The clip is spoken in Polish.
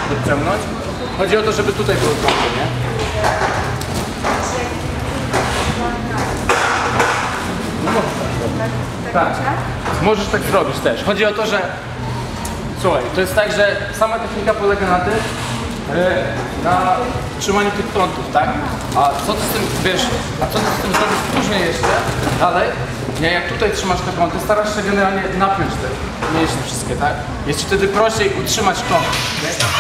podciągnąć. Chodzi o to, żeby tutaj było kąty, nie? No tak. Możesz tak zrobić też. Chodzi o to, że słuchaj, to jest tak, że sama technika polega na tym, na trzymaniu tych kątów, tak? A co ty z tym, wiesz, co ty z tym zrobisz później jeszcze, dalej, nie, jak tutaj trzymasz te kąty, starasz się generalnie napiąć te mięśnie wszystkie, tak? Jest ci wtedy prościej utrzymać kąt, nie?